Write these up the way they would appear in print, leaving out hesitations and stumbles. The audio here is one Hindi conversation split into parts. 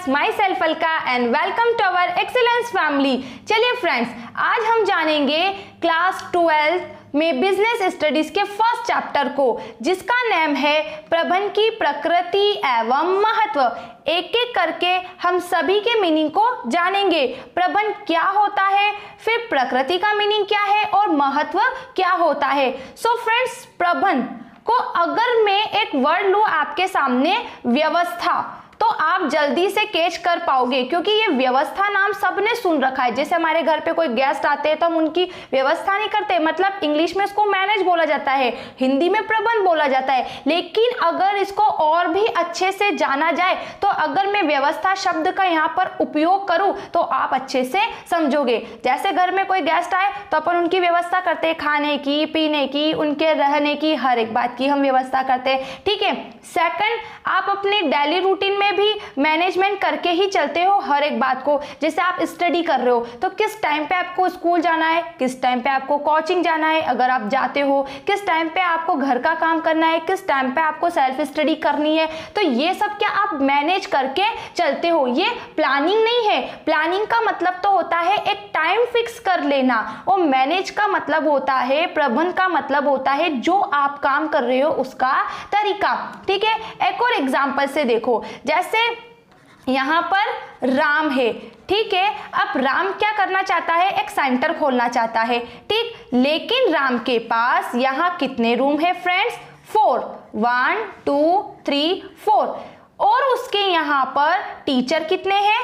Viewers, myself Alka and welcome to our excellence family. चलिए फ्रेंड्स, आज हम जानेंगे क्लास 12 में बिजनेस स्टडीज के फर्स्ट चैप्टर को, जिसका नाम है प्रबंधन की प्रकृति एवं महत्व। एक एक करके हम सभी के मीनिंग को जानेंगे। प्रबंधन क्या होता है, फिर प्रकृति का मीनिंग क्या है और महत्व क्या होता है। सो फ्रेंड्स, प्रबंधन को अगर मैं एक वर्ड लूं आपके सामने, व्यवस्था, तो आप जल्दी से कैच कर पाओगे, क्योंकि ये व्यवस्था नाम सबने सुन रखा है। जैसे हमारे घर पे कोई गेस्ट आते हैं तो हम उनकी व्यवस्था नहीं करते, मतलब इंग्लिश में इसको मैनेज बोला जाता है, हिंदी में प्रबंध बोला जाता है। लेकिन अगर इसको और भी अच्छे से जाना जाए तो अगर मैं व्यवस्था शब्द का यहाँ पर उपयोग करूँ तो आप अच्छे से समझोगे। जैसे घर में कोई गेस्ट आए तो अपन उनकी व्यवस्था करते हैं, खाने की, पीने की, उनके रहने की, हर एक बात की हम व्यवस्था करते हैं, ठीक है। सेकंड, आप अपने डेली रूटीन में भी मैनेजमेंट करके ही चलते हो हर एक बात को। जैसे आप स्टडी कर रहे हो तो किस टाइम पे आपको स्कूल जाना है, किस टाइम पे आपको कोचिंग जाना है अगर आप जाते हो, किस टाइम पे आपको घर का काम करना है, किस टाइम पे आपको सेल्फ स्टडी करनी है। तो ये सब क्या आप मैनेज करके चलते हो। ये प्लानिंग नहीं है। प्लानिंग का मतलब तो होता है एक टाइम फिक्स कर लेना, और मैनेज का मतलब होता है, प्रबंधन का मतलब होता है जो आप काम कर रहे हो उसका तरीका, ठीक है। एक और एग्जांपल से देखो, जैसे यहां पर राम है, ठीक है। अब राम क्या करना चाहता है, एक सेंटर खोलना चाहता है, ठीक। लेकिन राम के पास यहां कितने रूम है फ्रेंड्स, 4, 1 2 3 4, और उसके यहां पर टीचर कितने हैं,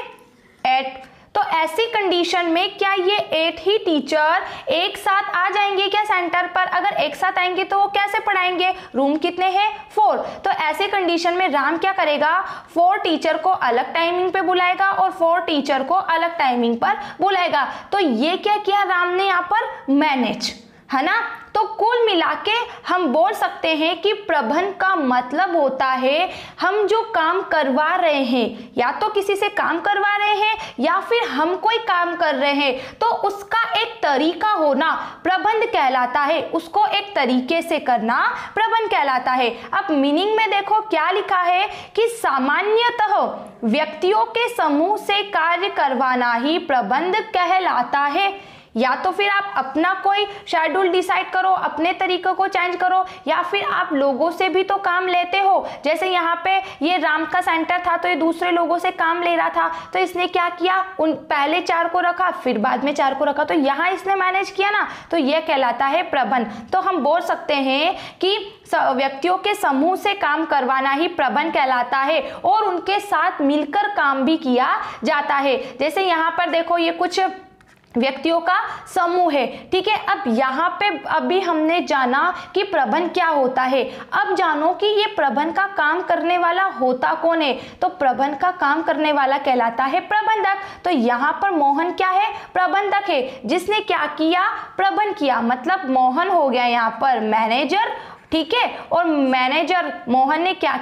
8। तो ऐसी कंडीशन में क्या ये 8 ही टीचर एक साथ आ जाएंगे क्या सेंटर पर? अगर एक साथ आएंगे तो वो कैसे पढ़ाएंगे, रूम कितने हैं, 4। तो ऐसी कंडीशन में राम क्या करेगा, 4 टीचर को अलग टाइमिंग पे बुलाएगा और 4 टीचर को अलग टाइमिंग पर बुलाएगा। तो ये क्या किया राम ने यहाँ पर, मैनेज, है ना। तो कुल मिला के हम बोल सकते हैं कि प्रबंधन का मतलब होता है हम जो काम करवा रहे हैं, या तो किसी से काम करवा रहे हैं या फिर हम कोई काम कर रहे हैं, तो उसका एक तरीका होना प्रबंधन कहलाता है। उसको एक तरीके से करना प्रबंधन कहलाता है। अब मीनिंग में देखो क्या लिखा है कि सामान्यतः व्यक्तियों के समूह से कार्य करवाना ही प्रबंधन कहलाता है। या तो फिर आप अपना कोई शेड्यूल डिसाइड करो, अपने तरीकों को चेंज करो, या फिर आप लोगों से भी तो काम लेते हो। जैसे यहाँ पे ये राम का सेंटर था तो ये दूसरे लोगों से काम ले रहा था, तो इसने क्या किया, उन पहले 4 को रखा फिर बाद में 4 को रखा, तो यहाँ इसने मैनेज किया ना, तो ये कहलाता है प्रबंधन। तो हम बोल सकते हैं कि व्यक्तियों के समूह से काम करवाना ही प्रबंधन कहलाता है, और उनके साथ मिलकर काम भी किया जाता है। जैसे यहाँ पर देखो, ये कुछ व्यक्तियों का समूह है, ठीक है। अब यहाँ पे अभी हमने जाना कि प्रबंधन क्या होता है। अब जानो कि ये प्रबंधन का काम करने वाला होता कौन है। तो प्रबंधन का काम करने वाला कहलाता है प्रबंधक। तो यहाँ पर मोहन क्या है, प्रबंधक है, जिसने क्या किया, प्रबंधन किया। मतलब मोहन हो गया यहाँ पर मैनेजर, ठीक है। और मैनेजर मोहन ने क्या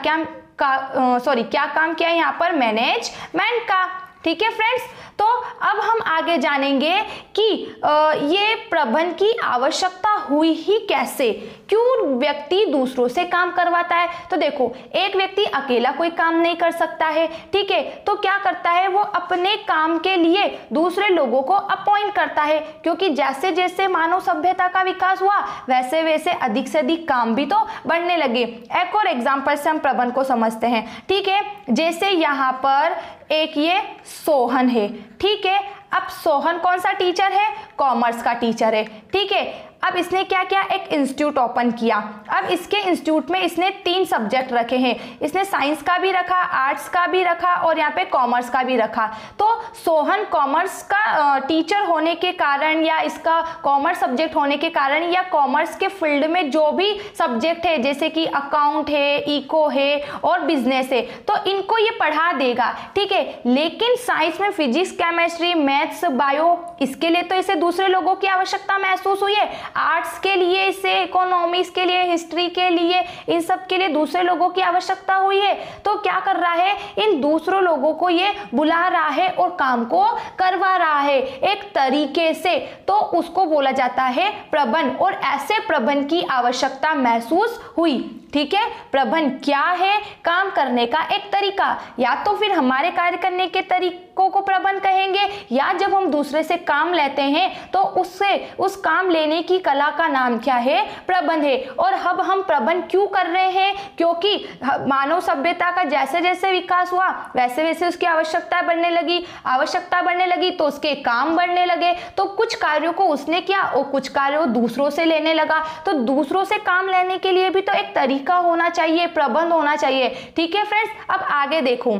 काम किया यहाँ पर, मैनेजमेंट का, ठीक है फ्रेंड्स। तो अब हम आगे जानेंगे कि ये प्रबंधन की आवश्यकता हुई ही कैसे, क्यों व्यक्ति दूसरों से काम करवाता है। तो देखो, एक व्यक्ति अकेला कोई काम नहीं कर सकता है, ठीक है। तो क्या करता है, वो अपने काम के लिए दूसरे लोगों को अपॉइंट करता है, क्योंकि जैसे जैसे मानव सभ्यता का विकास हुआ वैसे वैसे अधिक से अधिक काम भी तो बढ़ने लगे। एक और एग्जाम्पल से हम प्रबंधन को समझते हैं, ठीक है। जैसे यहाँ पर एक ये सोहन है, ठीक है। अब सोहन कौन सा टीचर है, कॉमर्स का टीचर है, ठीक है। अब इसने क्या किया, एक इंस्टीट्यूट ओपन किया। अब इसके इंस्टीट्यूट में इसने 3 सब्जेक्ट रखे हैं। इसने साइंस का भी रखा, आर्ट्स का भी रखा और यहाँ पे कॉमर्स का भी रखा। तो सोहन कॉमर्स का टीचर होने के कारण, या इसका कॉमर्स सब्जेक्ट होने के कारण, या कॉमर्स के फील्ड में जो भी सब्जेक्ट है जैसे कि अकाउंट है, इको है और बिजनेस है, तो इनको ये पढ़ा देगा, ठीक है। लेकिन साइंस में फिजिक्स, केमिस्ट्री, मैथ्स, बायो, इसके लिए तो इसे दूसरे लोगों की आवश्यकता महसूस हुई है। आर्ट्स के लिए इसे, इकोनॉमिक्स के लिए, हिस्ट्री के लिए, इन सब के लिए दूसरे लोगों की आवश्यकता हुई है। तो क्या कर रहा है, इन दूसरों लोगों को ये बुला रहा है और काम को करवा रहा है एक तरीके से, तो उसको बोला जाता है प्रबंधन। और ऐसे प्रबंधन की आवश्यकता महसूस हुई, ठीक है, प्रबंध क्या है? काम करने का एक तरीका, या तो फिर हमारे कार्य करने के तरीकों को प्रबंध कहेंगे, या जब हम दूसरे से काम लेते हैं तो उससे उस काम लेने की कला का नाम क्या है? प्रबंध है। और अब हम प्रबंध क्यों कर रहे हैं? क्योंकि मानव सभ्यता का जैसे जैसे विकास हुआ वैसे वैसे उसकी आवश्यकता बढ़ने लगी तो उसके काम बढ़ने लगे, तो कुछ कार्यों को उसने किया और कुछ कार्यों दूसरों से लेने लगा। तो दूसरों से काम लेने के लिए भी तो एक तरीका होना चाहिए, प्रबंध होना चाहिए। ठीक है फ्रेंड्स, अब आगे देखो,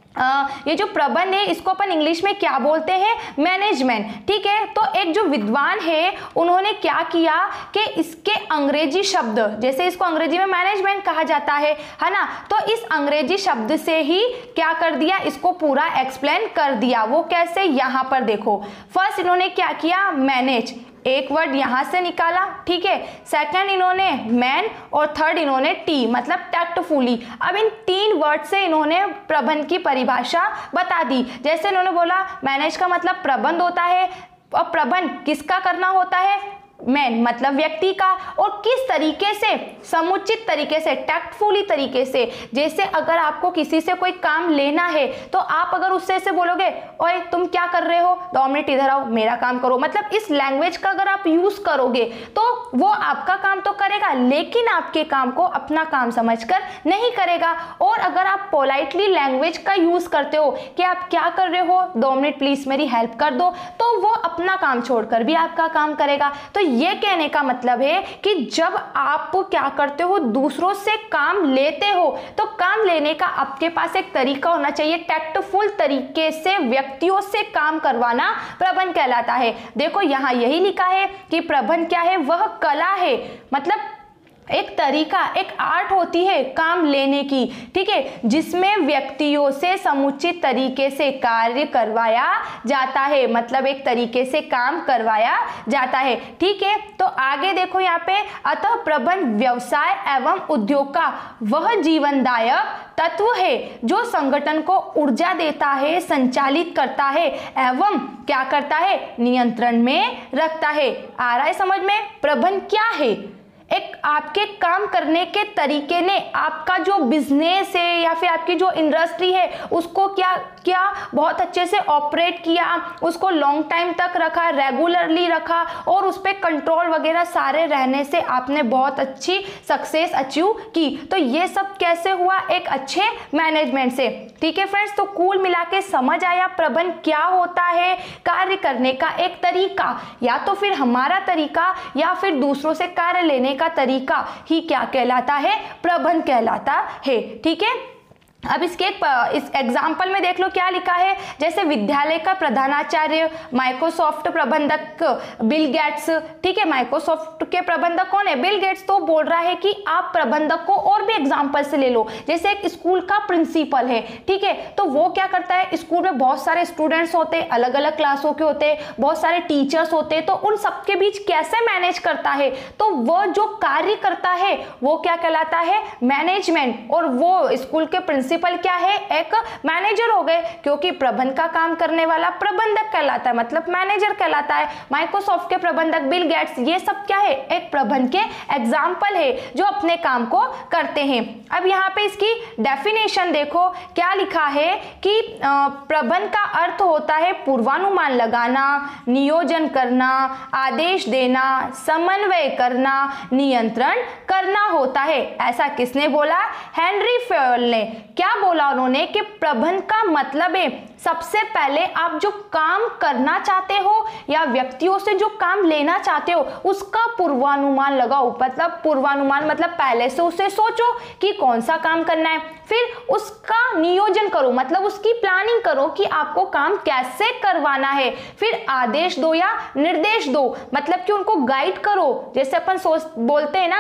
ये जो प्रबंध है इसको अपन इंग्लिश में क्या बोलते हैं? मैनेजमेंट। ठीक है, तो एक जो विद्वान है उन्होंने क्या किया कि इसके अंग्रेजी शब्द, जैसे इसको अंग्रेजी में मैनेजमेंट कहा जाता है ना, तो इस अंग्रेजी शब्द से ही क्या कर दिया, इसको पूरा एक्सप्लेन कर दिया। वो कैसे? यहां पर देखो, फर्स्ट इन्होंने क्या किया? मैनेज, एक वर्ड यहां से निकाला। ठीक है, सेकंड इन्होंने मैन, और थर्ड इन्होंने टी मतलब टैक्टफुली। अब इन 3 वर्ड से इन्होंने प्रबंध की परिभाषा बता दी। जैसे इन्होंने बोला मैनेज का मतलब प्रबंध होता है, और प्रबंध किसका करना होता है? मैन मतलब व्यक्ति का, और किस तरीके से? समुचित तरीके से, टैक्टफुली तरीके से। जैसे अगर आपको किसी से कोई काम लेना है तो आप अगर उससे ऐसे बोलोगे, ओए तुम क्या कर रहे हो, 2 मिनट इधर आओ, मेरा काम करो, मतलब इस लैंग्वेज का अगर आप यूज करोगे तो वो आपका काम तो करेगा लेकिन आपके काम को अपना काम समझकर नहीं करेगा। और अगर आप पोलाइटली लैंग्वेज का यूज करते हो कि आप क्या कर रहे हो, 2 मिनट प्लीज मेरी हेल्प कर दो, तो वो अपना काम छोड़कर भी आपका काम करेगा। तो ये कहने का मतलब है कि जब आप क्या करते हो, दूसरों से काम लेते हो, तो काम लेने का आपके पास एक तरीका होना चाहिए, टैक्टफुल तरीके से व्यक्तियों से काम करवाना प्रबंध कहलाता है। देखो यहां यही लिखा है कि प्रबंध क्या है? वह कला है, मतलब एक तरीका, एक आर्ट होती है काम लेने की। ठीक है, जिसमें व्यक्तियों से समुचित तरीके से कार्य करवाया जाता है, मतलब एक तरीके से काम करवाया जाता है। ठीक है, तो आगे देखो यहाँ पे, अतः प्रबंध व्यवसाय एवं उद्योग का वह जीवनदायक तत्व है जो संगठन को ऊर्जा देता है, संचालित करता है एवं क्या करता है? नियंत्रण में रखता है। आ रहा है समझ में? प्रबंध क्या है? एक आपके काम करने के तरीके ने आपका जो बिजनेस है या फिर आपकी जो इंडस्ट्री है उसको क्या बहुत अच्छे से ऑपरेट किया, उसको लॉन्ग टाइम तक रखा, रेगुलरली रखा, और उस पर कंट्रोल वगैरह सारे रहने से आपने बहुत अच्छी सक्सेस अचीव की। तो ये सब कैसे हुआ? एक अच्छे मैनेजमेंट से। ठीक है फ्रेंड्स, तो कुल मिला के समझ आया प्रबंध क्या होता है? कार्य करने का एक तरीका, या तो फिर हमारा तरीका या फिर दूसरों से कार्य लेने का तरीका ही क्या कहलाता है? प्रबंध कहलाता है। ठीक है, अब इसके इस एग्जाम्पल में देख लो क्या लिखा है। जैसे विद्यालय का प्रधानाचार्य, माइक्रोसॉफ्ट प्रबंधक बिल गेट्स। ठीक है, माइक्रोसॉफ्ट के प्रबंधक कौन है? Bill Gates. तो बोल रहा है कि आप प्रबंधक को और भी एग्जाम्पल से ले लो। जैसे एक स्कूल का प्रिंसिपल है, ठीक है, तो वो क्या करता है? स्कूल में बहुत सारे स्टूडेंट्स होते हैं, अलग अलग क्लासों के होते हैं, बहुत सारे टीचर्स होते हैं, तो उन सबके बीच कैसे मैनेज करता है? तो वो जो कार्य करता है वो क्या कहलाता है? मैनेजमेंट। और वो स्कूल के प्रिंसिपल क्या है? एक मैनेजर हो गए, क्योंकि प्रबंध का काम करने वाला प्रबंधक कहलाता है, मतलब मैनेजर कहलाता है। माइक्रोसॉफ्ट के प्रबंधक बिल गेट्स, ये सब क्या है? एक प्रबंध के एग्जाम्पल है जो अपने काम को करते हैं। अब यहाँ पे इसकी डेफिनेशन देखो क्या लिखा है कि प्रबंध का अर्थ होता है पूर्वानुमान लगाना, नियोजन करना, आदेश देना, समन्वय करना, नियंत्रण करना होता है। ऐसा किसने बोला? हेनरी फेयल ने। क्या बोला उन्होंने कि प्रबंध का मतलब है सबसे पहले आप जो काम करना चाहते हो या व्यक्तियों से जो काम लेना चाहते हो उसका पूर्वानुमान लगाओ। मतलब पूर्वानुमान मतलब पहले से उसे सोचो कि कौन सा काम करना है, फिर उसका नियोजन करो, मतलब उसकी प्लानिंग करो कि आपको काम कैसे करवाना है, फिर आदेश दो या निर्देश दो, मतलब कि उनको गाइड करो। जैसे अपन बोलते हैं ना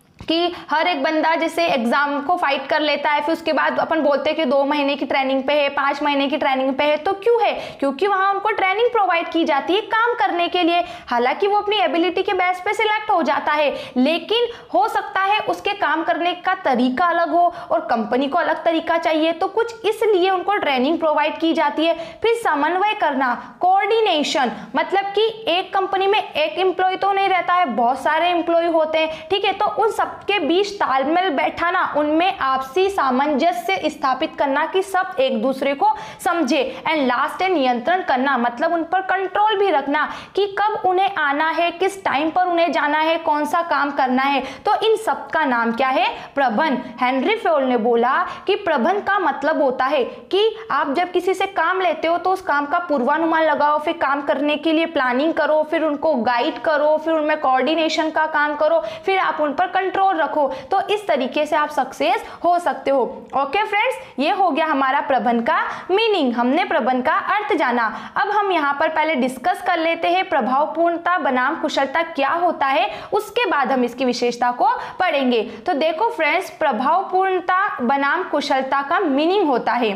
कि हर एक बंदा जैसे एग्जाम को फाइट कर लेता है, फिर उसके बाद अपन बोलते हैं कि 2 महीने की ट्रेनिंग पे है, 5 महीने की ट्रेनिंग पे है। तो क्यों है? क्योंकि वहां उनको ट्रेनिंग प्रोवाइड की जाती है काम करने के लिए। हालांकि वो अपनी एबिलिटी के बेस पे सिलेक्ट हो जाता है, लेकिन हो सकता है उसके काम करने का तरीका अलग हो और कंपनी को अलग तरीका चाहिए, तो कुछ इसलिए उनको ट्रेनिंग प्रोवाइड की जाती है। फिर समन्वय करना, कोऑर्डिनेशन, मतलब कि एक कंपनी में एक एम्प्लॉय तो नहीं रहता है, बहुत सारे एम्प्लॉय होते हैं, ठीक है, तो उन सब सबके बीच तालमेल बैठाना, उनमें आपसी सामंजस्य स्थापित करना कि सब एक दूसरे को समझे। एंड लास्ट है नियंत्रण करना, मतलब उन पर कंट्रोल भी रखना कि कब उन्हें आना है, किस टाइम पर उन्हें जाना है, कौन सा काम करना है। तो इन सब का नाम क्या है? प्रबंध। हेनरी फोर्ड ने बोला कि प्रबंध का मतलब होता है कि आप जब किसी से काम लेते हो तो उस काम का पूर्वानुमान लगाओ, फिर काम करने के लिए प्लानिंग करो, फिर उनको गाइड करो, फिर उनमें कोऑर्डिनेशन का काम करो, फिर आप उन पर कंट्रोल रखो। तो इस तरीके से आप सक्सेस हो सकते हो। ओके फ्रेंड्स, ये हो गया हमारा प्रबंध का मीनिंग, हमने प्रबंध का अर्थ जाना। अब हम यहाँ पर पहले डिस्कस कर लेते हैं प्रभावपूर्णता बनाम कुशलता क्या होता है, उसके बाद हम इसकी विशेषता को पढ़ेंगे। तो देखो फ्रेंड्स, प्रभावपूर्णता बनाम कुशलता का मीनिंग होता है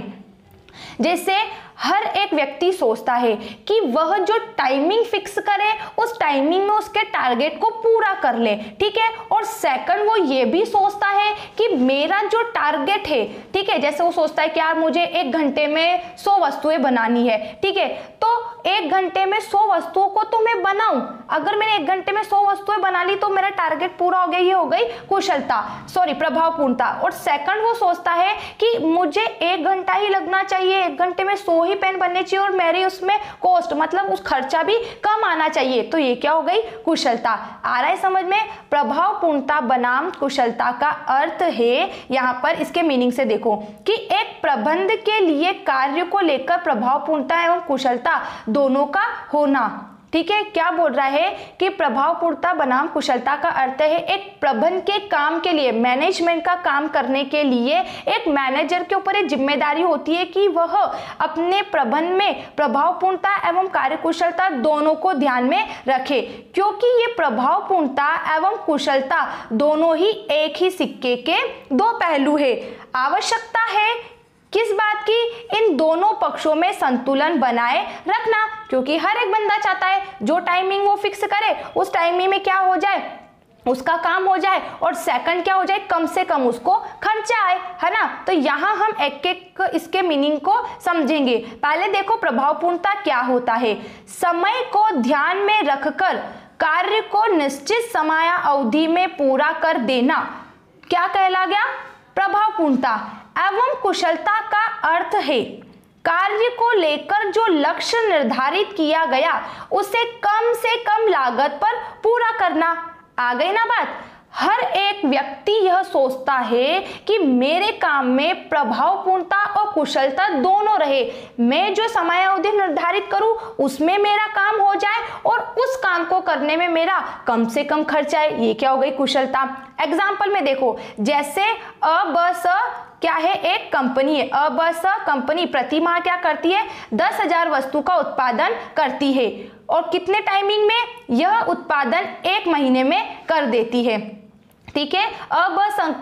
जैसे हर एक व्यक्ति सोचता है कि वह जो टाइमिंग फिक्स करे उस टाइमिंग में उसके टारगेट को पूरा कर ले, ठीक है। और सेकंड, वो ये भी सोचता है कि मेरा जो टारगेट है, ठीक है, जैसे वो सोचता है कि यार मुझे 1 घंटे में 100 वस्तुएं बनानी है, ठीक है, तो 1 घंटे में 100 वस्तुओं को तो मैं बनाऊं। अगर मैंने 1 घंटे में 100 वस्तुएं बना ली तो मेरा टारगेट पूरा हो गया, ये हो गई कुशलता, सॉरी प्रभावपूर्णता। और सेकंड, वो सोचता है कि मुझे 1 घंटा ही लगना चाहिए, 1 घंटे में 100 ही पेन बनने चाहिए और मेरी उसमें कॉस्ट, मतलब उस खर्चा भी कम आना चाहिए, तो ये क्या हो गई? कुशलता। आ रहा है समझ में? प्रभावपूर्णता बनाम कुशलता का अर्थ है, यहाँ पर इसके मीनिंग से देखो कि एक प्रबंध के लिए कार्य को लेकर प्रभावपूर्णता एवं कुशलता दोनों का होना, ठीक है। क्या बोल रहा है कि प्रभावपूर्णता बनाम कुशलता का अर्थ है एक प्रबंध के काम के लिए, मैनेजमेंट का काम करने के लिए एक मैनेजर के ऊपर एक जिम्मेदारी होती है कि वह अपने प्रबंध में प्रभावपूर्णता एवं कार्यकुशलता दोनों को ध्यान में रखे, क्योंकि ये प्रभावपूर्णता एवं कुशलता दोनों ही एक ही सिक्के के 2 पहलू है। आवश्यकता है किस बात की? इन दोनों पक्षों में संतुलन बनाए रखना, क्योंकि हर एक बंदा चाहता है जो टाइमिंग वो फिक्स करे उस टाइमिंग में क्या हो जाए, उसका काम हो जाए, और सेकंड क्या हो जाए, कम से कम उसको खर्चा आए, है ना। तो यहाँ हम एक एक इसके मीनिंग को समझेंगे। पहले देखो प्रभावपूर्णता क्या होता है। समय को ध्यान में रखकर कार्य को निश्चित समय अवधि में पूरा कर देना क्या कहला गया? प्रभावपूर्णता। एवं कुशलता का अर्थ है कार्य को लेकर जो लक्ष्य निर्धारित किया गया उसे कम से कम लागत पर पूरा करना। आ गई ना बात? हर एक व्यक्ति यह सोचता है कि मेरे काम में प्रभावपूर्णता और कुशलता दोनों रहे, मैं जो समय अवधि निर्धारित करूं उसमें मेरा काम हो जाए और उस काम को करने में मेरा कम से कम खर्च आए, ये क्या हो गई? कुशलता। एग्जाम्पल में देखो, जैसे अबस क्या है? एक कंपनी है। अबस कंपनी प्रति माह क्या करती है? 10,000 वस्तु का उत्पादन करती है और कितने टाइमिंग में? यह उत्पादन 1 महीने में कर देती है, ठीक है। अब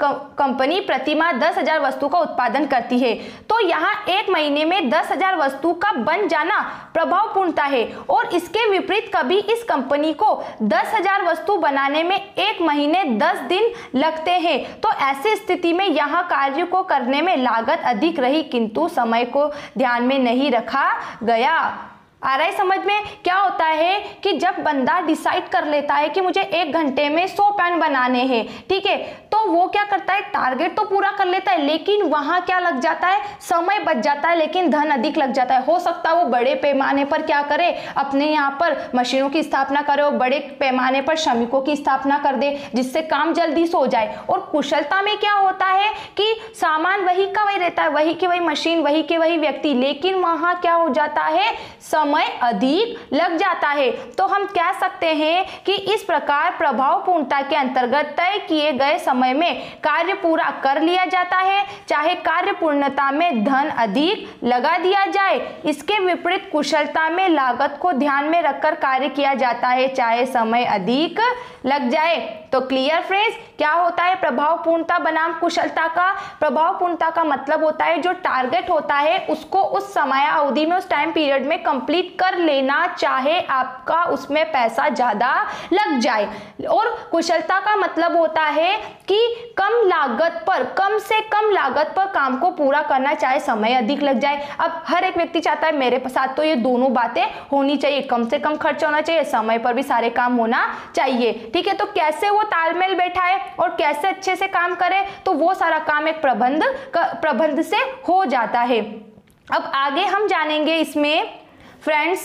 कंपनी प्रति माह 10,000 वस्तु का उत्पादन करती है, तो यहाँ 1 महीने में 10,000 वस्तु का बन जाना प्रभावपूर्णता है। और इसके विपरीत कभी इस कंपनी को 10,000 वस्तु बनाने में 1 महीने 10 दिन लगते हैं, तो ऐसी स्थिति में यहाँ कार्य को करने में लागत अधिक रही किंतु समय को ध्यान में नहीं रखा गया। आ रहा है समझ में? क्या होता है कि जब बंदा डिसाइड कर लेता है कि मुझे 1 घंटे में 100 पेन बनाने हैं, ठीक है, तो वो क्या करता है? टारगेट तो पूरा कर लेता है, लेकिन वहां क्या लग जाता है? समय बच जाता है, लेकिन धन अधिक लग जाता है। हो सकता है वो बड़े पैमाने पर क्या करे? अपने यहाँ पर मशीनों की स्थापना करे और बड़े पैमाने पर श्रमिकों की स्थापना कर दे, जिससे काम जल्दी से हो जाए। और कुशलता में क्या होता है कि सामान वही का वही रहता है, वही की वही मशीन, वही के वही व्यक्ति, लेकिन वहां क्या हो जाता है? समय अधिक लग जाता है। तो हम कह सकते हैं कि इस प्रकार प्रभावपूर्णता के अंतर्गत तय किए गए समय में कार्य पूरा कर लिया जाता है, चाहे कार्य पूर्णता में धन अधिक लगा दिया जाए। इसके विपरीत कुशलता में लागत को ध्यान में रखकर कार्य किया जाता है, चाहे समय अधिक लग जाए। तो क्लियर फ्रेंड्स, क्या होता है प्रभावपूर्णता बनाम कुशलता का? प्रभावपूर्णता का मतलब होता है जो टारगेट होता है उसको उस समय अवधि में, उस टाइम पीरियड में कंप्लीट कंप्लीट कर लेना, चाहे आपका उसमें पैसा ज़्यादा लग जाए। और कुशलता का मतलब होता है कि कम लागत पर, कम से कम लागत पर काम को पूरा करना, चाहे समय अधिक लग जाए। अब हर एक व्यक्ति चाहता है मेरे साथ तो ये दोनों बातें होनी चाहिए, कम से कम खर्च होना चाहिए, समय पर भी सारे काम होना चाहिए। ठीक है, तो कैसे वो तालमेल बैठाए और कैसे अच्छे से काम करे, तो वो सारा काम एक प्रबंध से हो जाता है। अब आगे हम जानेंगे इसमें फ्रेंड्स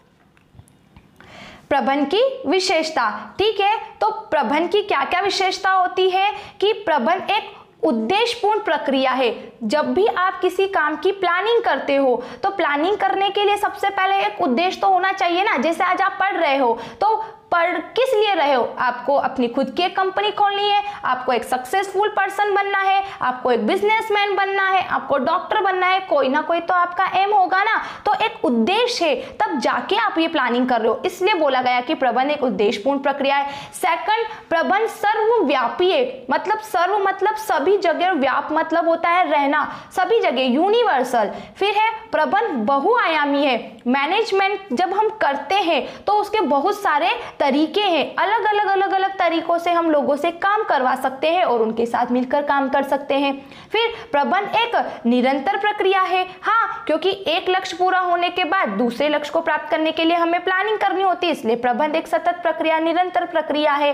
प्रबंध की विशेषता। ठीक है, तो प्रबंध की क्या क्या विशेषता होती है कि प्रबंध एक उद्देश्यपूर्ण प्रक्रिया है। जब भी आप किसी काम की प्लानिंग करते हो तो प्लानिंग करने के लिए सबसे पहले एक उद्देश्य तो होना चाहिए ना। जैसे आज आप पढ़ रहे हो तो पढ़ किस लिए रहे हो? आपको अपनी खुद की एक कंपनी खोलनी है, आपको एक सक्सेसफुल पर्सन बनना है, आपको एक बिजनेसमैन बनना है, आपको डॉक्टर बनना है, कोई ना कोई तो आपका एम होगा ना। तो एक उद्देश्य है, तब जाके आप ये प्लानिंग कर रहे हो, इसलिए बोला गया कि प्रबंध एक उद्देश्यपूर्ण प्रक्रिया है। सेकंड, प्रबंध सर्वव्यापी है। मतलब सर्व मतलब सभी जगह, व्याप मतलब होता है रहना, सभी जगह, यूनिवर्सल। फिर है प्रबंध बहुआयामी है। मैनेजमेंट जब हम करते हैं तो उसके बहुत सारे तरीके हैं, अलग अलग तरीकों से हम लोगों से काम करवा सकते हैं और उनके साथ मिलकर काम कर सकते हैं। फिर प्रबंध एक निरंतर प्रक्रिया है। हाँ, क्योंकि एक लक्ष्य पूरा होने के बाद दूसरे लक्ष्य को प्राप्त करने के लिए हमें प्लानिंग करनी होती है, इसलिए प्रबंध एक सतत प्रक्रिया, निरंतर प्रक्रिया है।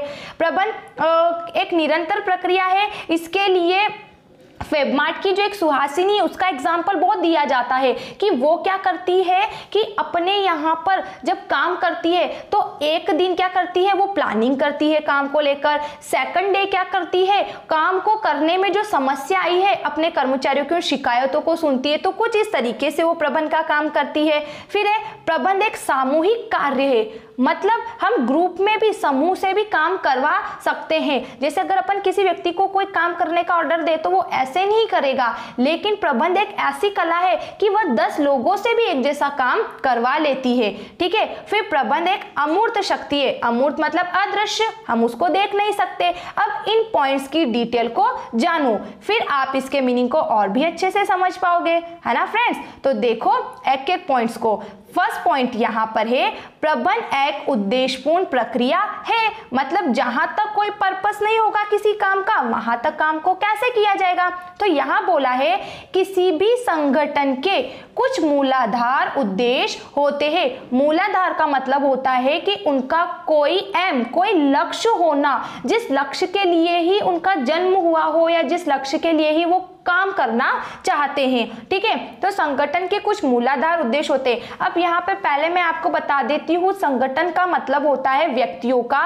प्रबंध एक निरंतर प्रक्रिया है। इसके लिए फेबमार्ट की जो एक सुहासिनी है उसका एग्जाम्पल बहुत दिया जाता है कि वो क्या करती है कि अपने यहाँ पर जब काम करती है तो एक दिन क्या करती है, वो प्लानिंग करती है काम को लेकर। सेकंड डे क्या करती है, काम को करने में जो समस्या आई है अपने कर्मचारियों की शिकायतों को सुनती है, तो कुछ इस तरीके से वो प्रबंध का काम करती है। फिर है प्रबंध एक सामूहिक कार्य है। मतलब हम ग्रुप में भी, समूह से भी काम करवा सकते हैं। जैसे अगर अपन किसी व्यक्ति को कोई काम करने का ऑर्डर दे तो वो ऐसे नहीं करेगा, लेकिन प्रबंध एक ऐसी कला है कि वह 10 लोगों से भी एक जैसा काम करवा लेती है। ठीक है, फिर प्रबंध एक अमूर्त शक्ति है। अमूर्त मतलब अदृश्य, हम उसको देख नहीं सकते। अब इन पॉइंट्स की डिटेल को जानो, फिर आप इसके मीनिंग को और भी अच्छे से समझ पाओगे, है ना फ्रेंड्स। तो देखो एक एक पॉइंट्स को। फर्स्ट पॉइंट यहाँ पर है, प्रबंध एक उद्देश्यपूर्ण प्रक्रिया है। मतलब जहां तक कोई पर्पस नहीं होगा किसी काम का, वहां तक काम को कैसे किया जाएगा। तो यहाँ बोला है किसी भी संगठन के कुछ मूलाधार उद्देश्य होते हैं। मूलाधार का मतलब होता है कि उनका कोई एम, कोई लक्ष्य होना, जिस लक्ष्य के लिए ही उनका जन्म हुआ हो या जिस लक्ष्य के लिए ही वो काम करना चाहते हैं। ठीक है, तो संगठन के कुछ मूलाधार उद्देश्य होते हैं। अब यहाँ पे पहले मैं आपको बता देती हूँ, संगठन का मतलब होता है व्यक्तियों का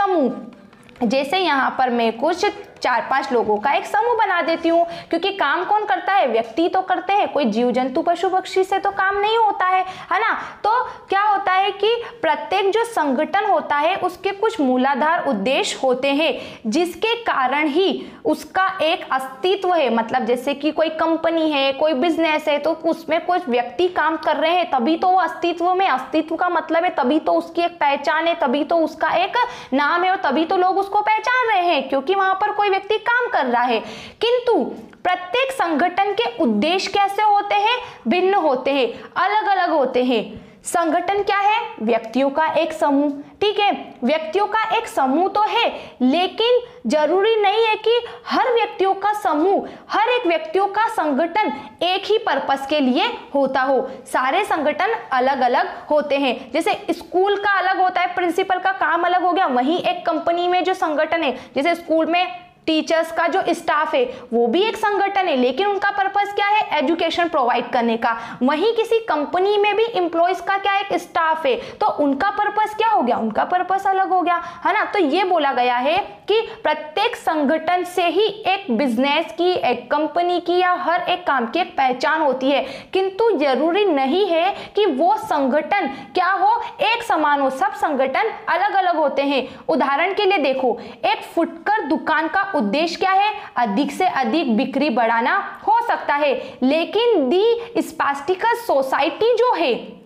समूह। जैसे यहाँ पर मैं कुछ 4-5 लोगों का एक समूह बना देती हूँ, क्योंकि काम कौन करता है, व्यक्ति तो करते हैं, कोई जीव जंतु पशु पक्षी से तो काम नहीं होता है ना। तो क्या होता है कि प्रत्येक जो संगठन होता है उसके कुछ मूलाधार उद्देश्य होते हैं, जिसके कारण ही उसका एक अस्तित्व है। मतलब जैसे कि कोई कंपनी है, कोई बिजनेस है, तो उसमें कुछ व्यक्ति काम कर रहे हैं तभी तो वो अस्तित्व में, अस्तित्व का मतलब है तभी तो उसकी एक पहचान है, तभी तो उसका एक नाम है और तभी तो लोग उसको पहचान रहे हैं, क्योंकि वहां पर कोई व्यक्ति काम कर रहा है। किंतु प्रत्येक संगठन के उद्देश्य कैसे होते हैं, भिन्न होते हैं, अलग अलग होते हैं। संगठन क्या है, व्यक्तियों का एक समूह। ठीक है, व्यक्तियों का एक समूह तो है, लेकिन जरूरी नहीं है कि हर व्यक्तियों का समूह, हर एक व्यक्तियों का संगठन एक ही पर्पस के लिए होता हो। सारे संगठन अलग अलग होते हैं। जैसे स्कूल का अलग होता है, प्रिंसिपल का काम अलग हो गया, वहीं एक कंपनी में जो संगठन है, जैसे स्कूल में टीचर्स का जो स्टाफ है वो भी एक संगठन है, लेकिन उनका पर्पस क्या है, एजुकेशन प्रोवाइड करने का। वहीं किसी कंपनी में भी एम्प्लॉयज का क्या एक स्टाफ है, तो उनका पर्पस क्या हो गया, उनका पर्पस अलग हो गया, है ना। तो ये बोला गया है कि प्रत्येक संगठन से ही एक बिजनेस की, एक कंपनी की या हर एक काम की एक पहचान होती है, किंतु जरूरी नहीं है कि वो संगठन क्या हो, एक समान हो। सब संगठन अलग अलग होते हैं। उदाहरण के लिए देखो, एक फुटकर दुकान का उद्देश्य क्या है, अधिक से अधिक बिक्री बढ़ाना हो सकता है, लेकिन दी स्पास्टिकस सोसाइटी जो है,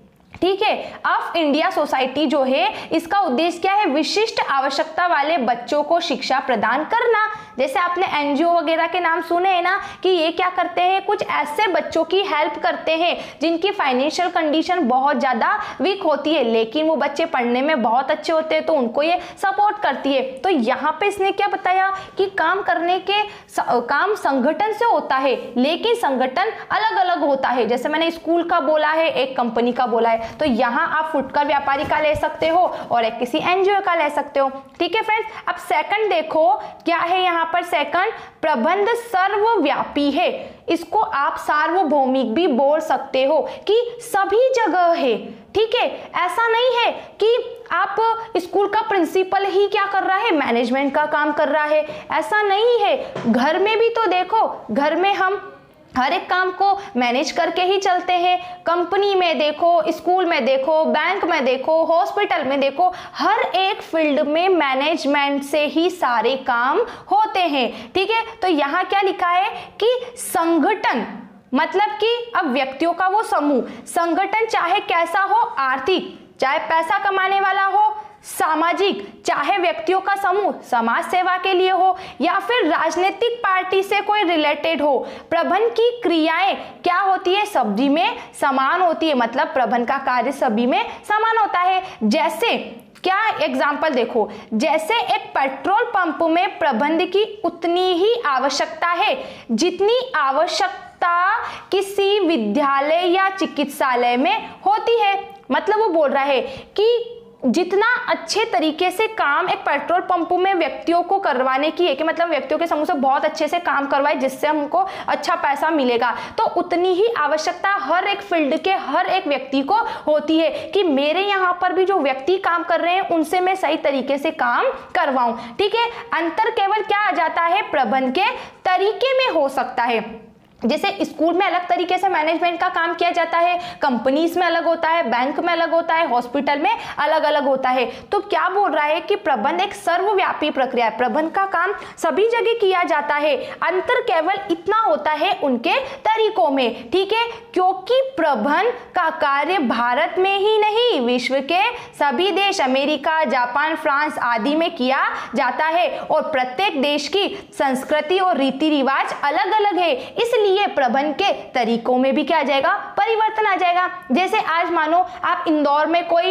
ठीक है। ऑफ इंडिया सोसाइटी जो है इसका उद्देश्य क्या है, विशिष्ट आवश्यकता वाले बच्चों को शिक्षा प्रदान करना। जैसे आपने एनजीओ वगैरह के नाम सुने हैं ना, कि ये क्या करते हैं, कुछ ऐसे बच्चों की हेल्प करते हैं जिनकी फाइनेंशियल कंडीशन बहुत ज्यादा वीक होती है, लेकिन वो बच्चे पढ़ने में बहुत अच्छे होते हैं, तो उनको ये सपोर्ट करती है। तो यहाँ पे इसने क्या बताया कि काम करने के काम संगठन से होता है, लेकिन संगठन अलग अलग होता है। जैसे मैंने स्कूल का बोला है, एक कंपनी का बोला है, तो यहाँ आप फुटकर व्यापारी का ले सकते हो और एक किसी एनजीओ का ले सकते हो। ठीक है फ्रेंड्स, अब सेकंड देखो क्या है यहाँ पर। सेकंड, प्रबंध सर्वव्यापी है। इसको आप सार्वभौमिक भी बोल सकते हो कि सभी जगह है। ठीक है, ऐसा नहीं है कि आप स्कूल का प्रिंसिपल ही क्या कर रहा है, मैनेजमेंट का काम कर रहा है, ऐसा नहीं है। घर में भी तो देखो, घर में हम हर एक काम को मैनेज करके ही चलते हैं। कंपनी में देखो, स्कूल में देखो, बैंक में देखो, हॉस्पिटल में देखो, हर एक फील्ड में मैनेजमेंट से ही सारे काम होते हैं। ठीक है, तो यहाँ क्या लिखा है कि संगठन, मतलब कि अब व्यक्तियों का वो समूह, संगठन चाहे कैसा हो, आर्थिक, चाहे पैसा कमाने वाला हो, सामाजिक, चाहे व्यक्तियों का समूह समाज सेवा के लिए हो, या फिर राजनीतिक पार्टी से कोई रिलेटेड हो, प्रबंध की क्रियाएं क्या होती है, सभी में समान होती है। मतलब प्रबंध का कार्य सभी में समान होता है। जैसे क्या एग्जाम्पल देखो, जैसे एक पेट्रोल पंप में प्रबंध की उतनी ही आवश्यकता है जितनी आवश्यकता किसी विद्यालय या चिकित्सालय में होती है। मतलब वो बोल रहा है कि जितना अच्छे तरीके से काम एक पेट्रोल पंप में व्यक्तियों को करवाने की है, कि मतलब व्यक्तियों के समूह से बहुत अच्छे से काम करवाए जिससे हमको अच्छा पैसा मिलेगा, तो उतनी ही आवश्यकता हर एक फील्ड के हर एक व्यक्ति को होती है कि मेरे यहाँ पर भी जो व्यक्ति काम कर रहे हैं उनसे मैं सही तरीके से काम करवाऊं। ठीक है, अंतर केवल क्या आ जाता है, प्रबंध के तरीके में हो सकता है। जैसे स्कूल में अलग तरीके से मैनेजमेंट का काम किया जाता है, कंपनीज में अलग होता है, बैंक में अलग होता है, हॉस्पिटल में अलग अलग होता है। तो क्या बोल रहा है कि प्रबंध एक सर्वव्यापी प्रक्रिया है, प्रबंध का काम सभी जगह किया जाता है, अंतर केवल इतना होता है उनके तरीकों में। ठीक है, क्योंकि प्रबंध का कार्य भारत में ही नहीं, विश्व के सभी देश, अमेरिका, जापान, फ्रांस आदि में किया जाता है, और प्रत्येक देश की संस्कृति और रीति रिवाज अलग अलग है, इसलिए प्रबंध के तरीकों में भी क्या आ जाएगा, परिवर्तन आ जाएगा। जैसे आज मानो आप इंदौर में कोई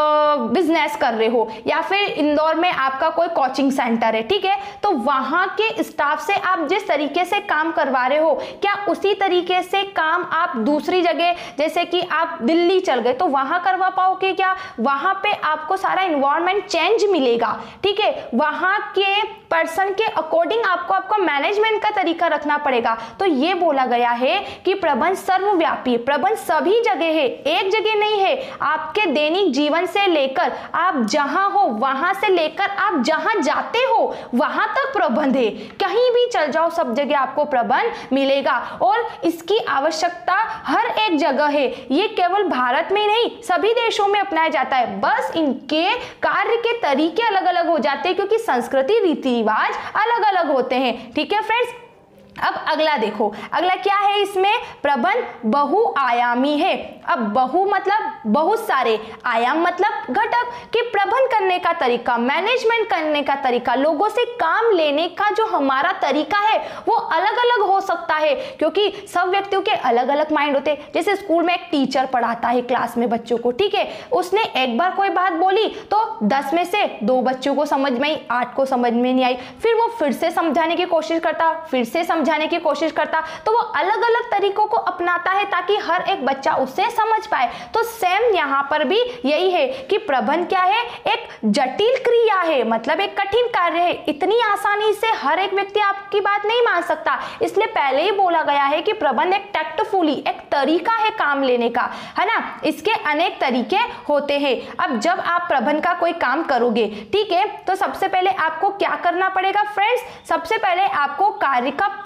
बिजनेस कर रहे हो, या फिर इंदौर में आपका कोई कोचिंग सेंटर है, ठीक है, तो वहां के स्टाफ से आप जिस तरीके से काम करवा रहे हो, क्या उसी तरीके से काम आप दूसरी जगह, जैसे कि आप दिल्ली चल गए, तो वहां करवा पाओगे क्या? वहां पे आपको सारा इन्वायरमेंट चेंज मिलेगा। ठीक है, वहां के पर्सन के अकॉर्डिंग आपको मैनेजमेंट का तरीका रखना पड़ेगा। तो ये बोला गया है कि प्रबंध सर्वव्यापी, प्रबंध सभी जगह है, एक जगह नहीं है। आपके दैनिक जीवन से लेकर आप जहां हो, वहां से लेकर आप जहां जाते हो वहां तक प्रबंध है। कहीं भी चल जाओ, सब जगह आपको प्रबंध मिलेगा, और इसकी आवश्यकता हर एक जगह है। ये केवल भारत में नहीं, सभी देशों में अपनाया जाता है, बस इनके कार्य के तरीके अलग अलग हो जाते हैं, क्योंकि संस्कृति रीति रिवाज अलग अलग होते हैं। ठीक है फ्रेंड्स, अब अगला देखो, अगला क्या है इसमें, प्रबंध बहुआयामी है। अब बहु मतलब बहुत सारे, आयाम मतलब घटक, कि प्रबंध करने का तरीका, मैनेजमेंट करने का तरीका, लोगों से काम लेने का जो हमारा तरीका है वो अलग अलग हो सकता है, क्योंकि सब व्यक्तियों के अलग अलग माइंड होते हैं। जैसे स्कूल में एक टीचर पढ़ाता है क्लास में बच्चों को, ठीक है, उसने एक बार कोई बात बोली तो 10 में से 2 बच्चों को समझ में आई, 8 को समझ में नहीं आई, फिर वो फिर से समझाने की कोशिश करता, फिर से समझाने की कोशिश करता, तो वो अलग अलग तरीकों को अपनाता है ताकि हर एक बच्चा उससे समझ पाए। तो सेम यहाँ पर भी यही है कि प्रबंध क्या है, एक जटिल क्रिया है, मतलब एक कठिन कार्य है। इतनी आसानी से हर एक व्यक्ति आपकी बात नहीं मान सकता, इसलिए पहले ही बोला गया है कि प्रबंध एक टैक्टफुली, एक तरीका है काम लेने का, है ना। इसके अनेक तरीके होते हैं। अब जब आप प्रबंध का कोई काम करोगे, ठीक है, तो सबसे पहले आपको क्या करना पड़ेगा फ्रेंड्स, सबसे पहले आपको कार्य का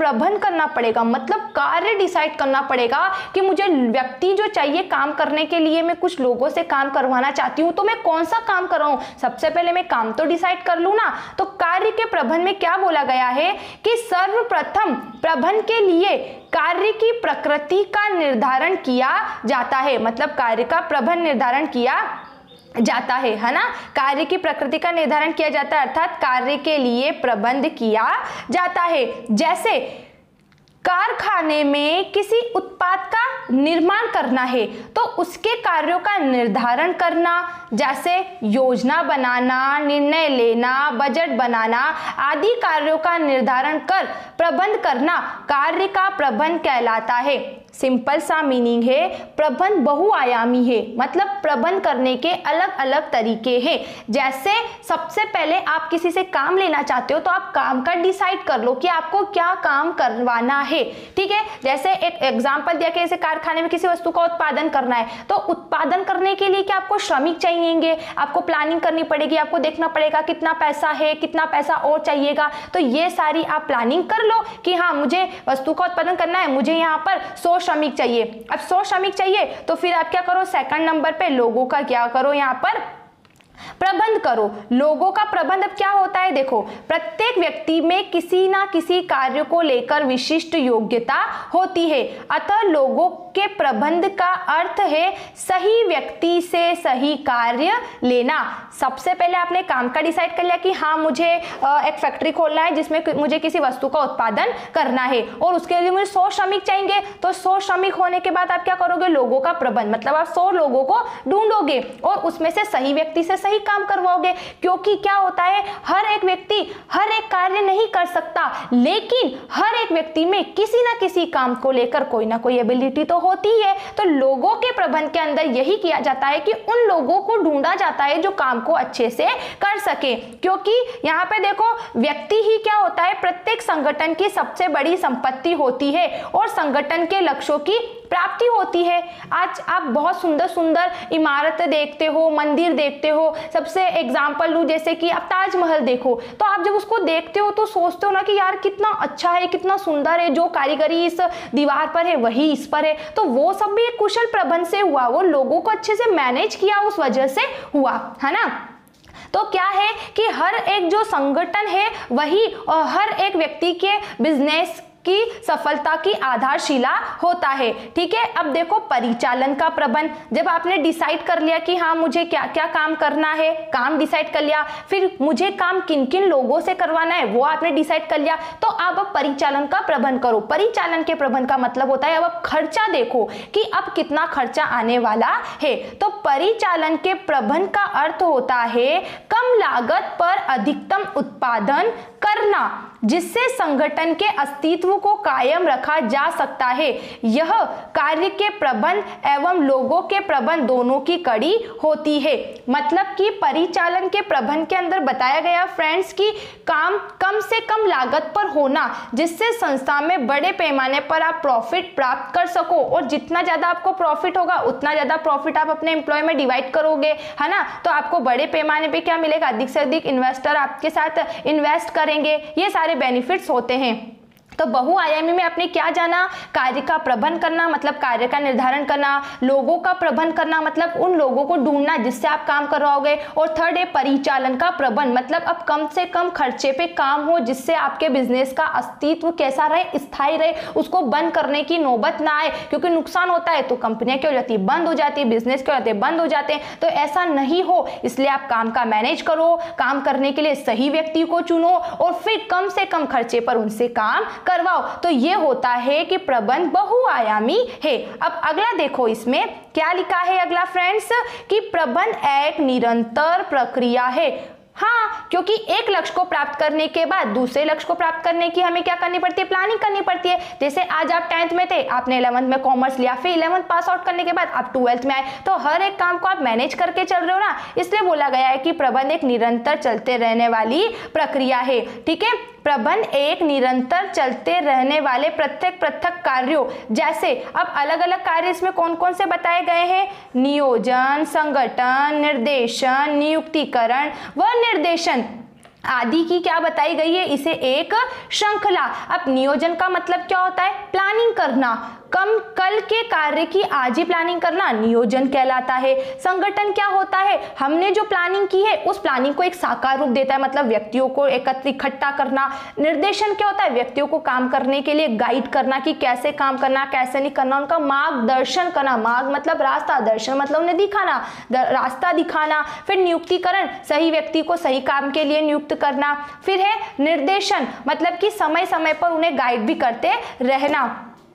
प्रबंध करना पड़ेगा, मतलब कार्य डिसाइड करना पड़ेगा कि मुझे व्यक्ति जो चाहिए काम करने के लिए, मैं कुछ लोगों से काम करवाना चाहती हूँ, तो मैं कौन सा काम कर रहा हूँ, सबसे पहले मैं काम तो डिसाइड कर लूँ ना। तो कार्य के प्रबंध में क्या बोला गया है कि सर्वप्रथम प्रबंध के लिए कार्य की प्रकृति का निर्धारण किया जाता है, मतलब कार्य का प्रबंध निर्धारण किया जाता है ना। कार्य की प्रकृति का निर्धारण किया जाता है, अर्थात कार्य के लिए प्रबंध किया जाता है। जैसे कारखाने में किसी उत्पाद का निर्माण करना है तो उसके कार्यों का निर्धारण करना, जैसे योजना बनाना, निर्णय लेना, बजट बनाना आदि कार्यों का निर्धारण कर प्रबंध करना कार्य का प्रबंध कहलाता है। सिंपल सा मीनिंग है, प्रबंध बहुआयामी है, मतलब प्रबंध करने के अलग अलग तरीके हैं। जैसे सबसे पहले आप किसी से काम लेना चाहते हो तो आप काम का डिसाइड कर लो कि आपको क्या काम करवाना है, ठीक है। जैसे एक एग्जांपल दिया कि जैसे कारखाने में किसी वस्तु का उत्पादन करना है, तो उत्पादन करने के लिए क्या आपको श्रमिक चाहिएंगे, आपको प्लानिंग करनी पड़ेगी, आपको देखना पड़ेगा कितना पैसा है, कितना पैसा और चाहिएगा। तो ये सारी आप प्लानिंग कर लो कि हाँ मुझे वस्तु का उत्पादन करना है, मुझे यहाँ पर 100 श्रमिक चाहिए। अब 100 श्रमिक चाहिए तो फिर आप क्या करो, सेकंड नंबर पे लोगों का क्या करो, यहाँ पर प्रबंध करो। लोगों का प्रबंध अब क्या होता है, देखो प्रत्येक व्यक्ति में किसी ना किसी कार्य को लेकर विशिष्ट योग्यता होती है, अतः लोगों के प्रबंध का अर्थ है सही व्यक्ति से सही कार्य लेना। सबसे पहले आपने काम का डिसाइड कर लिया कि हाँ मुझे एक फैक्ट्री खोलना है जिसमें मुझे किसी वस्तु का उत्पादन करना है और उसके लिए मुझे 100 श्रमिक चाहिए। तो 100 श्रमिक होने के बाद आप क्या करोगे, लोगों का प्रबंध, मतलब आप 100 लोगों को ढूंढोगे और उसमें से सही व्यक्ति से सही काम करवाओगे। क्योंकि क्या होता है, हर एक व्यक्ति हर एक कार्य नहीं कर सकता, लेकिन हर एक व्यक्ति में किसी ना किसी काम को लेकर कोई ना कोई एबिलिटी तो होती है। तो लोगों के प्रबंध के अंदर यही किया जाता है कि उन लोगों को ढूंढा जाता है जो काम को अच्छे से कर सके। क्योंकि यहाँ पे देखो व्यक्ति ही क्या होता है, प्रत्येक संगठन की सबसे बड़ी संपत्ति होती है और संगठन के लक्ष्यों की प्राप्ति होती है। आज आप बहुत सुंदर सुंदर इमारतें देखते हो, मंदिर देखते हो, सबसे एग्जाम्पल लूं जैसे कि आप ताजमहल देखो, तो आप जब उसको देखते हो तो सोचते हो ना कि यार कितना अच्छा है, कितना सुंदर है, जो कारीगरी इस दीवार पर है वही इस पर है। तो वो सब भी एक कुशल प्रबंध से हुआ, वो लोगों को अच्छे से मैनेज किया उस वजह से हुआ, है ना। तो क्या है कि हर एक जो संगठन है वही हर एक व्यक्ति के बिजनेस की सफलता की आधारशिला होता है, ठीक है। अब देखो परिचालन का प्रबंध, जब आपने डिसाइड कर लिया कि हाँ मुझे क्या क्या काम करना है, काम डिसाइड कर लिया, फिर मुझे काम किन किन लोगों से करवाना है वो आपने डिसाइड कर लिया, तो अब परिचालन का प्रबंध करो। परिचालन के प्रबंध का मतलब होता है अब खर्चा देखो कि अब कितना खर्चा आने वाला है। तो परिचालन के प्रबंध का अर्थ होता है कम लागत पर अधिकतम उत्पादन करना, जिससे संगठन के अस्तित्व को कायम रखा जा सकता है। यह कार्य के प्रबंध एवं लोगों के प्रबंध दोनों की कड़ी होती है। मतलब कि परिचालन के प्रबंध के अंदर बताया गया फ्रेंड्स कि काम कम से कम लागत पर होना, जिससे संस्था में बड़े पैमाने पर आप प्रॉफिट प्राप्त कर सको, और जितना ज्यादा आपको प्रॉफिट होगा उतना ज्यादा प्रॉफिट आप अपने एम्प्लॉय में डिवाइड करोगे, है ना। तो आपको बड़े पैमाने पे क्या मिलेगा, अधिक से अधिक इन्वेस्टर आपके साथ इन्वेस्ट करेंगे, ये सारे बेनिफिट्स होते हैं। तो बहुआयामी में आपने क्या जाना, कार्य का प्रबंध करना मतलब कार्य का निर्धारण करना, लोगों का प्रबंध करना मतलब उन लोगों को ढूंढना जिससे आप काम करवाओगे, और थर्ड है परिचालन का प्रबंध मतलब अब कम से कम खर्चे पे काम हो जिससे आपके बिजनेस का अस्तित्व कैसा रहे, स्थायी रहे, उसको बंद करने की नौबत ना आए। क्योंकि नुकसान होता है तो कंपनियां क्या हो जाती है, बंद हो जाती है, बिजनेस क्या होते हैं, बंद हो जाते हैं। तो ऐसा नहीं हो, इसलिए आप काम का मैनेज करो, काम करने के लिए सही व्यक्ति को चुनो और फिर कम से कम खर्चे पर उनसे काम करवाओ। तो ये होता है कि प्रबंध बहुआयामी है। अब अगला देखो, इसमें क्या लिखा है अगला फ्रेंड्स कि प्रबंध एक निरंतर प्रक्रिया है। हाँ, क्योंकि एक लक्ष्य को प्राप्त करने के बाद दूसरे लक्ष्य को प्राप्त करने की हमें क्या करनी पड़ती है, प्लानिंग करनी पड़ती है। जैसे आज आप 10th में थे, आपने 11th में कॉमर्स लिया, फिर 11th पास आउट करने के बाद आप 12th में आए, तो हर एक काम को आप मैनेज करके चल रहे हो ना, इसलिए बोला गया है कि प्रबंध एक निरंतर चलते रहने वाली प्रक्रिया है, ठीक है। प्रबंध एक निरंतर चलते रहने वाले प्रत्येक पृथक कार्यों, जैसे अब अलग अलग कार्य इसमें कौन कौन से बताए गए हैं, नियोजन, संगठन, निर्देशन, नियुक्तिकरण व निर्देशन, आदि की क्या बताई गई है, इसे एक श्रृंखला। अब नियोजन का मतलब क्या होता है, प्लानिंग करना, कल के कार्य की आज ही प्लानिंग करना नियोजन कहलाता है। संगठन क्या होता है, हमने जो प्लानिंग की है उस प्लानिंग को एक साकार रूप देता है, मतलब व्यक्तियों को इकट्ठा करना। निर्देशन क्या होता है, व्यक्तियों को काम करने के लिए गाइड करना कि कैसे काम करना कैसे नहीं करना, उनका मार्गदर्शन करना। मार्ग मतलब रास्ता, दर्शन मतलब उन्हें दिखाना, रास्ता दिखाना। फिर नियुक्तिकरण, सही व्यक्ति को सही काम के लिए नियुक्त करना। फिर है निर्देशन, मतलब कि समय समय पर उन्हें गाइड भी करते रहना।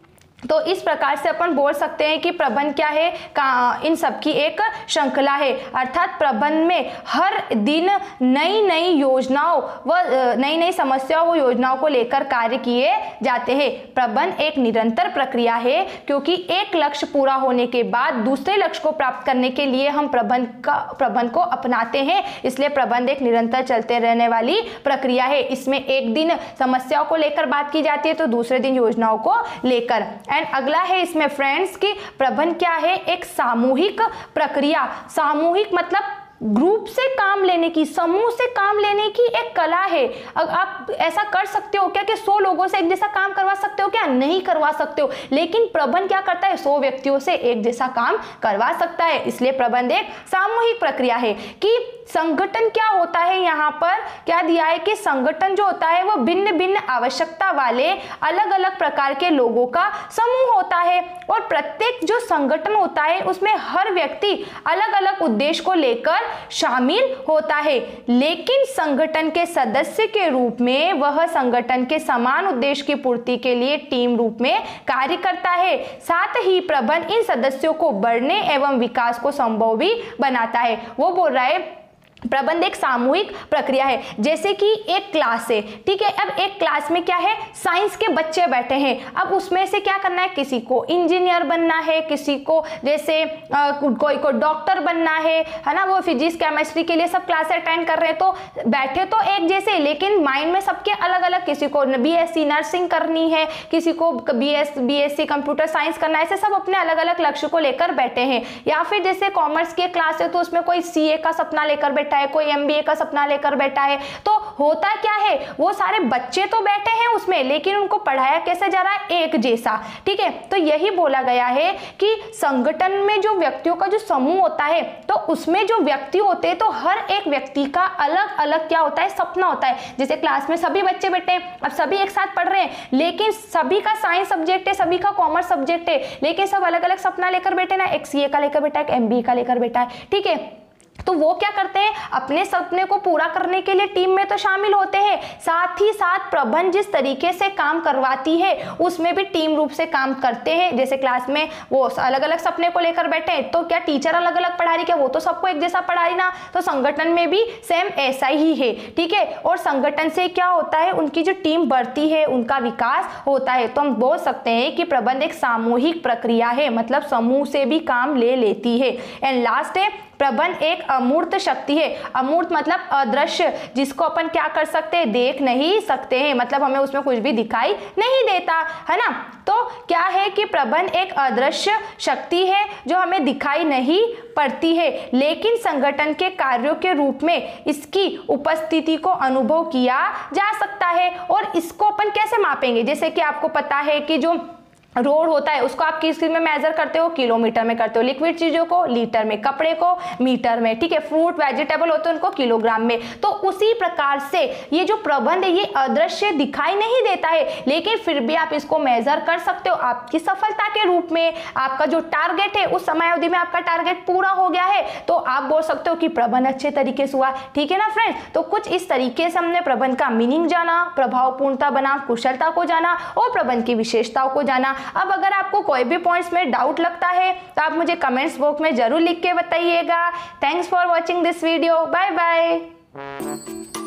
तो इस प्रकार से अपन बोल सकते हैं कि प्रबंध क्या है, इन सब की एक श्रृंखला है। अर्थात प्रबंध में हर दिन नई नई योजनाओं व नई नई समस्याओं व योजनाओं को लेकर कार्य किए जाते हैं। प्रबंध एक निरंतर प्रक्रिया है, क्योंकि एक लक्ष्य पूरा होने के बाद दूसरे लक्ष्य को प्राप्त करने के लिए हम प्रबंध को अपनाते हैं। इसलिए प्रबंध एक निरंतर चलते रहने वाली प्रक्रिया है। इसमें एक दिन समस्याओं को लेकर बात की जाती है तो दूसरे दिन योजनाओं को लेकर। एंड अगला है इसमें फ्रेंड्स कि प्रबंध क्या है, एक सामूहिक प्रक्रिया। सामूहिक मतलब ग्रुप से काम लेने की, समूह से काम लेने की एक कला है। अब आप ऐसा कर सकते हो क्या कि 100 लोगों से एक जैसा काम करवा सकते हो क्या, नहीं करवा सकते हो। लेकिन प्रबंध क्या करता है, 100 व्यक्तियों से एक जैसा काम करवा सकता है। इसलिए प्रबंध एक सामूहिक प्रक्रिया है। कि संगठन क्या होता है, यहाँ पर क्या दिया है कि संगठन जो होता है वो भिन्न भिन्न आवश्यकता वाले अलग अलग प्रकार के लोगों का समूह होता है। और प्रत्येक जो संगठन होता है उसमें हर व्यक्ति अलग अलग उद्देश्य को लेकर शामिल होता है, लेकिन संगठन के सदस्य के रूप में वह संगठन के समान उद्देश्य की पूर्ति के लिए टीम रूप में कार्य करता है। साथ ही प्रबंध इन सदस्यों को बढ़ने एवं विकास को संभव भी बनाता है। वो बोल रहा है प्रबंध एक सामूहिक प्रक्रिया है। जैसे कि एक क्लास है, ठीक है। अब एक क्लास में क्या है, साइंस के बच्चे बैठे हैं। अब उसमें से क्या करना है, किसी को इंजीनियर बनना है, किसी को जैसे कोई को डॉक्टर बनना है ना। वो फिजिक्स केमिस्ट्री के लिए सब क्लास अटेंड कर रहे हैं, तो बैठे तो एक जैसे, लेकिन माइंड में सबके अलग अलग, किसी को बीएससी नर्सिंग करनी है, किसी को बीएससी कंप्यूटर साइंस करना है। ऐसे सब अपने अलग अलग लक्ष्य को लेकर बैठे हैं। या फिर जैसे कॉमर्स की क्लास है तो उसमें कोई सीए का सपना लेकर बैठा है, कोई एमबीए का सपना लेकर बैठा है। तो होता क्या है, वो सारे बच्चे तो बैठे हैं उसमें, लेकिन उनको पढ़ाया कैसे जा रहा है, एक जैसा, ठीक है। तो यही बोला गया है कि संगठन में जो व्यक्तियों का जो समूह होता है, तो उसमें जो व्यक्ति होते हैं तो हर एक व्यक्ति का अलग अलग क्या होता है, सपना होता है। जैसे क्लास में सभी बच्चे बैठे हैं, अब सभी एक साथ पढ़ रहे हैं, लेकिन सभी का साइंस सब्जेक्ट है, सभी का कॉमर्स सब्जेक्ट है, लेकिन सब अलग अलग सपना लेकर बैठे ना। एक सीए का लेकर बैठा है, एक एमबीए का लेकर बैठा है, ठीक है। तो वो क्या करते हैं, अपने सपने को पूरा करने के लिए टीम में तो शामिल होते हैं, साथ ही साथ प्रबंध जिस तरीके से काम करवाती है उसमें भी टीम रूप से काम करते हैं। जैसे क्लास में वो अलग अलग सपने को लेकर बैठे हैं, तो क्या टीचर अलग अलग पढ़ा रही, क्या वो तो सबको एक जैसा पढ़ा रही ना। तो संगठन में भी सेम ऐसा ही है, ठीक है। और संगठन से क्या होता है, उनकी जो टीम बढ़ती है, उनका विकास होता है। तो हम बोल सकते हैं कि प्रबंध एक सामूहिक प्रक्रिया है, मतलब समूह से भी काम ले लेती है। एंड लास्ट है, प्रबंध एक अमूर्त शक्ति है। अमूर्त मतलब अदृश्य, जिसको अपन क्या कर सकते हैं, देख नहीं सकते हैं, मतलब हमें उसमें कुछ भी दिखाई नहीं देता, है ना। तो क्या है कि प्रबंध एक अदृश्य शक्ति है जो हमें दिखाई नहीं पड़ती है, लेकिन संगठन के कार्यों के रूप में इसकी उपस्थिति को अनुभव किया जा सकता है। और इसको अपन कैसे मापेंगे, जैसे कि आपको पता है कि जो रोड होता है उसको आप किस में मेजर करते हो, किलोमीटर में करते हो, लिक्विड चीजों को लीटर में, कपड़े को मीटर में, ठीक है। फ्रूट वेजिटेबल होते हैं उनको किलोग्राम में। तो उसी प्रकार से ये जो प्रबंध है ये अदृश्य दिखाई नहीं देता है, लेकिन फिर भी आप इसको मेजर कर सकते हो आपकी सफलता के रूप में। आपका जो टारगेट है उस समय अवधि में आपका टारगेट पूरा हो गया है, तो आप बोल सकते हो कि प्रबंध अच्छे तरीके से हुआ, ठीक है ना फ्रेंड्स। तो कुछ इस तरीके से हमने प्रबंध का मीनिंग जाना, प्रभावपूर्णता बना, कुशलता को जाना और प्रबंध की विशेषताओं को जाना। अब अगर आपको कोई भी पॉइंट्स में डाउट लगता है तो आप मुझे कमेंट्स बॉक्स में जरूर लिख के बताइएगा। Thanks for watching this video, bye bye.